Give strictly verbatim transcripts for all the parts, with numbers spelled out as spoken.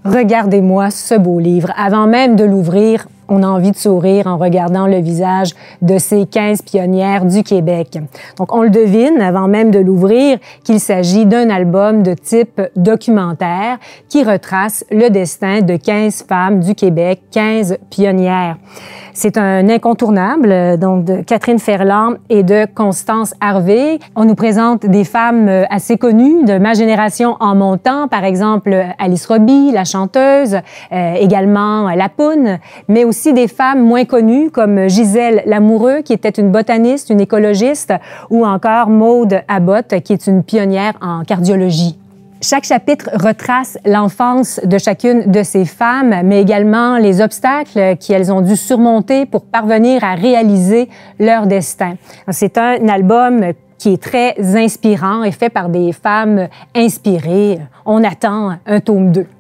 Regardez-moi ce beau livre. Avant même de l'ouvrir, on a envie de sourire en regardant le visage de ces quinze pionnières du Québec. Donc, on le devine avant même de l'ouvrir qu'il s'agit d'un album de type documentaire qui retrace le destin de quinze femmes du Québec, quinze pionnières. C'est un incontournable, donc de Catherine Ferland et de Constance Harvey. On nous présente des femmes assez connues de ma génération en montant, par exemple Alice Roby, la chanteuse, euh, également La Poune, mais aussi des femmes moins connues comme Gisèle Lamoureux, qui était une botaniste, une écologiste, ou encore Maude Abbott, qui est une pionnière en cardiologie. Chaque chapitre retrace l'enfance de chacune de ces femmes, mais également les obstacles qu'elles ont dû surmonter pour parvenir à réaliser leur destin. C'est un album qui est très inspirant et fait par des femmes inspirées. On attend un tome deux.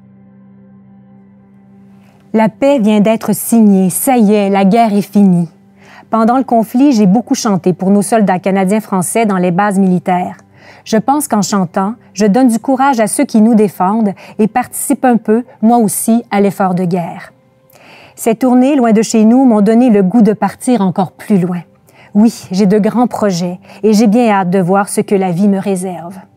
La paix vient d'être signée. Ça y est, la guerre est finie. Pendant le conflit, j'ai beaucoup chanté pour nos soldats canadiens-français dans les bases militaires. Je pense qu'en chantant, je donne du courage à ceux qui nous défendent et participe un peu, moi aussi, à l'effort de guerre. Ces tournées loin de chez nous m'ont donné le goût de partir encore plus loin. Oui, j'ai de grands projets et j'ai bien hâte de voir ce que la vie me réserve.